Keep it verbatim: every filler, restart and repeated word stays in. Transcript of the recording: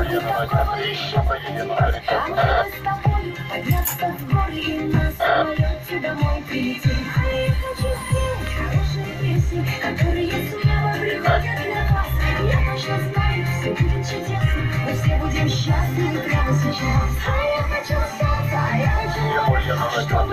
поеду на кафе, поедем на рецепт. Подняться в горы и на самолете домой прийти. А я хочу спеть хорошие песни, которые с неба приходят для вас. Я точно знаю, все будет чудесно, мы все будем счастливы прямо сейчас. А я хочу солнца, а я хочу Я поеду на кафе.